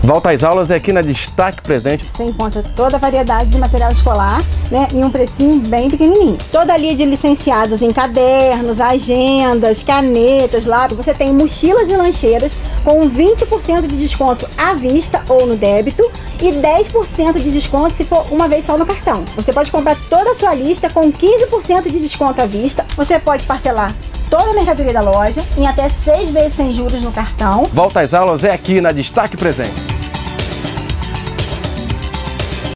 Volta às aulas é aqui na Destaque Presente. Você encontra toda a variedade de material escolar, né, em um precinho bem pequenininho. Toda a linha de licenciados em cadernos, agendas, canetas, lápis. Você tem mochilas e lancheiras com 20% de desconto à vista ou no débito e 10% de desconto se for uma vez só no cartão. Você pode comprar toda a sua lista com 15% de desconto à vista. Você pode parcelar toda a mercadoria da loja em até 6 vezes sem juros no cartão. Volta às aulas é aqui na Destaque Presente.